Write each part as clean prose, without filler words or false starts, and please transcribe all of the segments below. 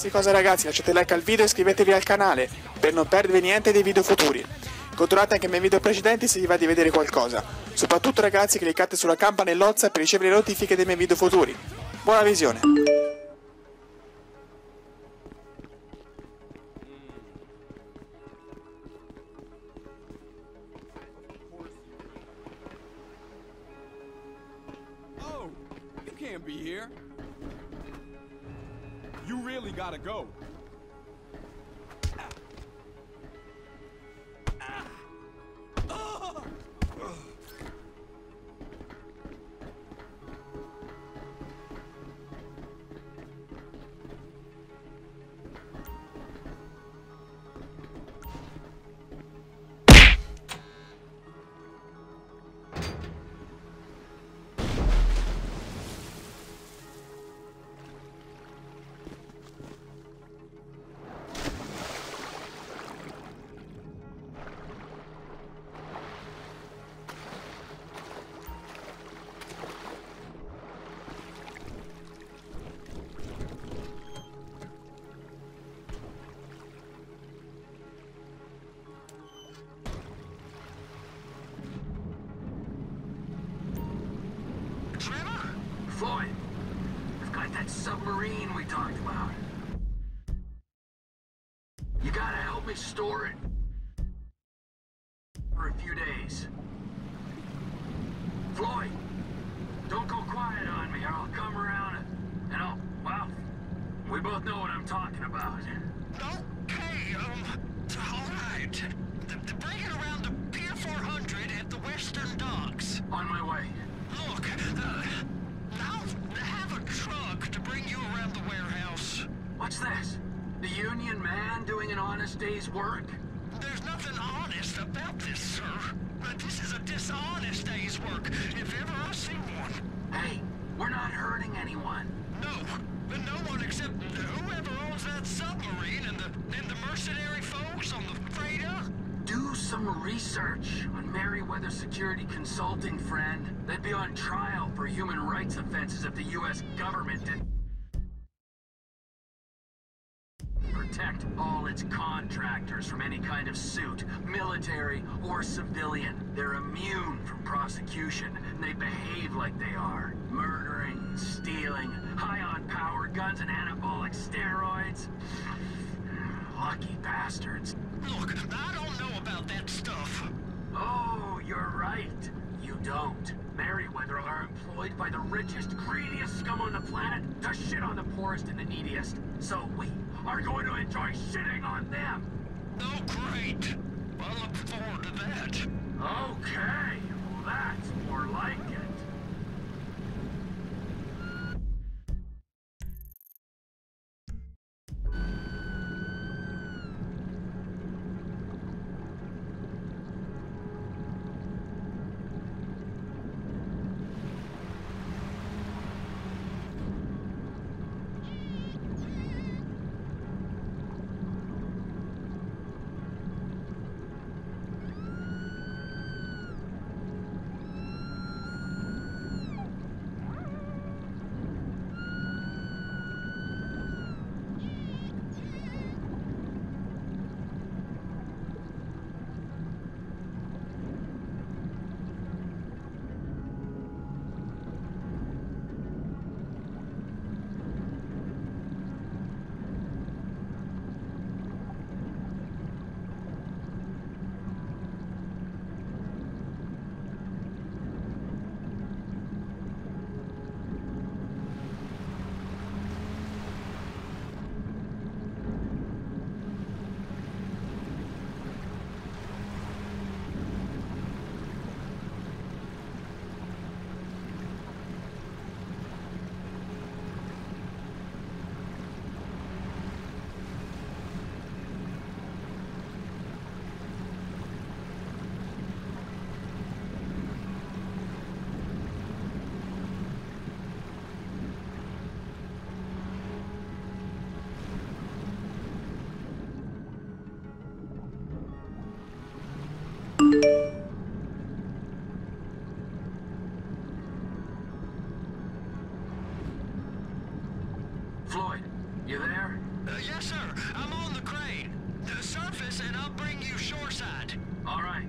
qualsiasi cosa ragazzi, lasciate like al video e iscrivetevi al canale per non perdervi niente dei video futuri. Controllate anche i miei video precedenti se vi va di vedere qualcosa. Soprattutto ragazzi cliccate sulla campanellozza per ricevere le notifiche dei miei video futuri. Buona visione! Oh, you can't be here. You really gotta go. Floyd, I've got that submarine we talked about. You gotta help me store it for a few days. Floyd, don't go quiet on me or I'll come around and well, we both know what I'm talking about. Okay, all right. Bring it around to Pier 400 at the Western Docks. On my way. Look, I'll have a truck to bring you around the warehouse. What's this? The union man doing an honest day's work? There's nothing honest about this, sir. This is a dishonest day's work, if ever I've seen one. Hey, we're not hurting anyone. No, no one except whoever owns that submarine and the mercenary folks on the freighter. Do some research on Merryweather Security Consulting, friend. They'd be on trial for human rights offenses if the U.S. government didn't protect all its contractors from any kind of suit, military or civilian. They're immune from prosecution, and they behave like they are. Murdering, stealing, high on power, guns and anabolic steroids. Lucky bastards. Look, I don't know about that stuff. Oh, you're right. You don't. Merryweather are employed by the richest, greediest scum on the planet to shit on the poorest and the neediest. So we are going to enjoy shitting on them. Oh, great. I look forward to that. Okay, well that's more like it. us, and I'll bring you shoreside. All right.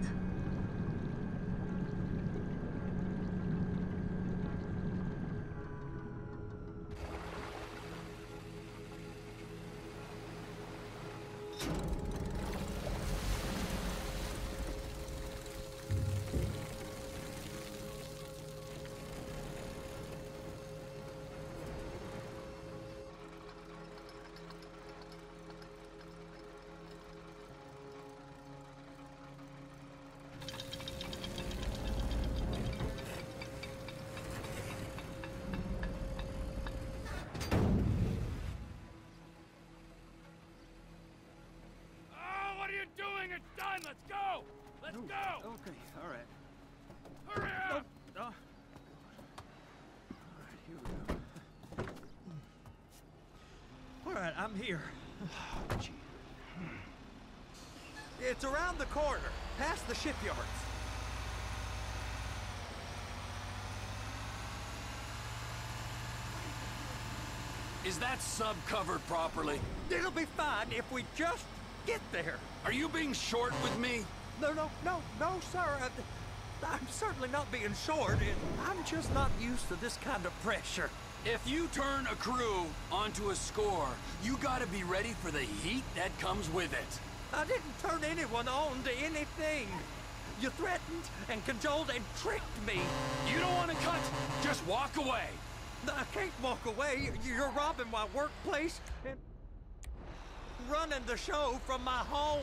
What are you doing? It's done! Let's go! Let's go! Okay, all right. Hurry up! Oh. All right, here we go. All right, I'm here. Oh, gee. It's around the corner, past the shipyards. Is that sub covered properly? It'll be fine if we just get there. Are you being short with me? No, sir. I'm certainly not being short. I'm just not used to this kind of pressure. If you turn a crew onto a score, you gotta be ready for the heat that comes with it. I didn't turn anyone on to anything. You threatened and cajoled and tricked me. You don't want to cut? Just walk away. I can't walk away. You're robbing my workplace and running the show from my home.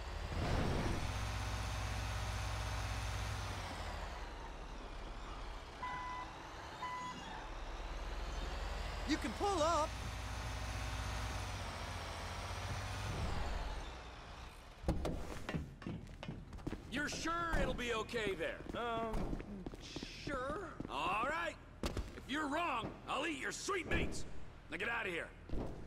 You can pull up. You're sure it'll be okay there? Sure. All right. If you're wrong, I'll eat your sweetmeats. Now get out of here.